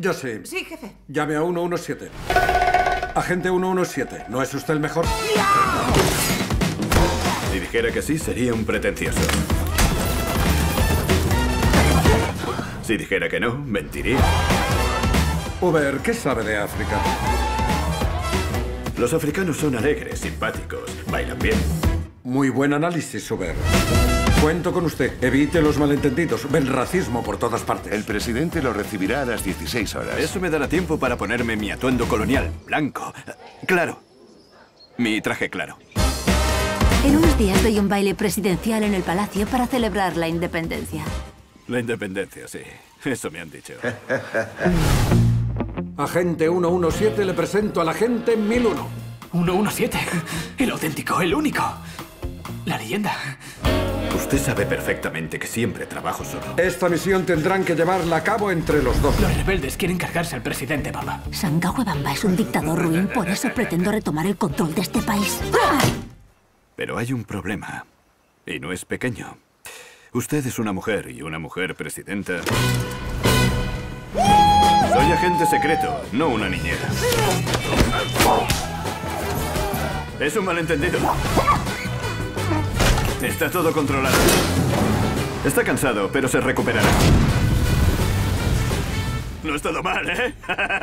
Yo sí. Sí, jefe. Llame a 117. Agente 117, ¿no es usted el mejor? Si dijera que sí, sería un pretencioso. Si dijera que no, mentiría. Uber, ¿qué sabe de África? Los africanos son alegres, simpáticos, bailan bien. Muy buen análisis, Uber. Cuento con usted. Evite los malentendidos. Ve el racismo por todas partes. El presidente lo recibirá a las 16 horas. Eso me dará tiempo para ponerme mi atuendo colonial, blanco. Claro. Mi traje claro. En unos días doy un baile presidencial en el palacio para celebrar la independencia. La independencia, sí. Eso me han dicho. Agente 117, le presento al agente 1001. 117. El auténtico, el único. La leyenda. Usted sabe perfectamente que siempre trabajo solo. Esta misión tendrán que llevarla a cabo entre los dos. Los rebeldes quieren cargarse al presidente, Bamba. Sangawe Bamba es un dictador ruin, por eso pretendo retomar el control de este país. Pero hay un problema. Y no es pequeño. Usted es una mujer y una mujer presidenta. Soy agente secreto, no una niñera. Es un malentendido. Está todo controlado. Está cansado, pero se recuperará. No es todo mal, ¿eh?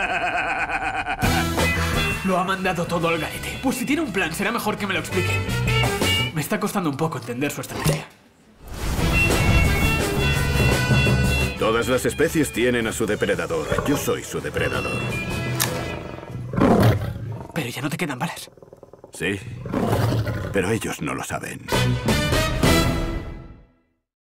Lo ha mandado todo al garete. Pues si tiene un plan, será mejor que me lo explique. Me está costando un poco entender su estrategia. Todas las especies tienen a su depredador. Yo soy su depredador. Pero ya no te quedan balas. Sí, pero ellos no lo saben.